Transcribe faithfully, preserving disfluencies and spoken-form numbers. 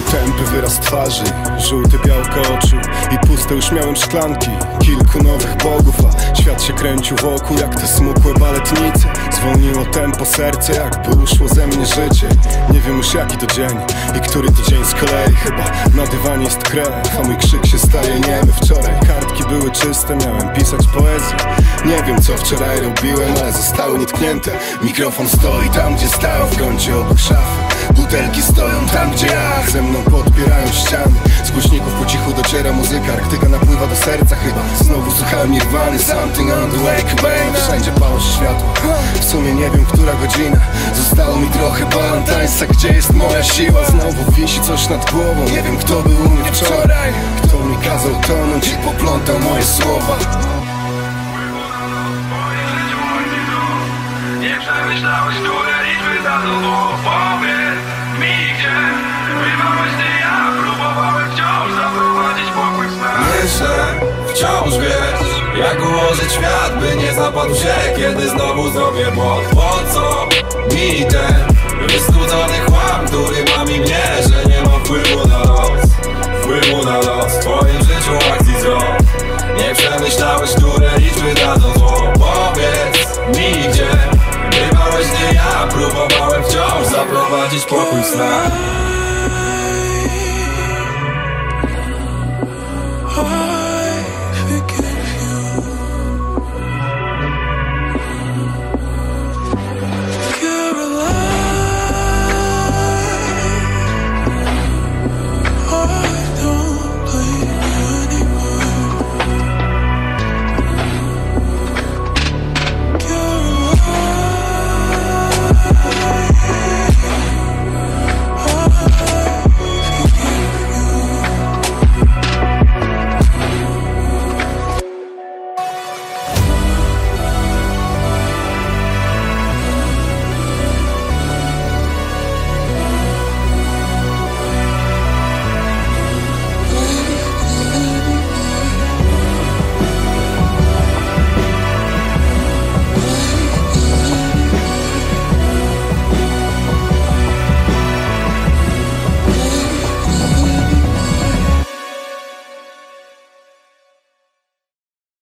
Miałem tępy wyraz twarzy, żółte białko oczu i puste już miałem szklanki. Kilku nowych bogów, a świat się kręcił wokół jak te smukłe baletnice. Zwolniło tempo serce, jakby uszło ze mnie życie. Nie wiem już jaki to dzień i który to dzień z kolei. Chyba na dywanie jest krew, a mój krzyk się staje niemy. Wczoraj kartki były czyste, miałem pisać poezję. Nie wiem co wczoraj robiłem, ale zostały nietknięte. Mikrofon stoi tam gdzie stał, w kącie obok szafy. Butelki stoją tam gdzie ja, ze mną podpierają ściany. Z głośników po cichu dociera muzyka, Arktyka napływa do serca chyba. Znowu słuchałem Nirwany, something on the wake, babe. Wszędzie palą się światło, w sumie nie wiem która godzina. Zostało mi trochę balantańca, gdzie jest moja siła? Znowu wisi coś nad głową, nie wiem kto był u mnie wczoraj. Kto mi kazał tonąć i poplątał moje słowa. Nie przemyślałeś, które liczby dadzą zło. Powiedz mi gdzie bywałeś ty, ja próbowałem wciąż zaprowadzić pokój w snach. Myślę, wciąż wiesz, jak ułożyć świat, by nie zapadł się, kiedy znowu zrobię błąd. Po co mi ten wystudzony chłam, który ma mi mnie, że nie mam wpływu na los, wpływu na los w twoim życiu akcji zło. Nie przemyślałeś, które liczby dadzą zło. Powiedz mi gdzie bywałeś nie ja, próbowałem wciąż zaprowadzić pokój w snach.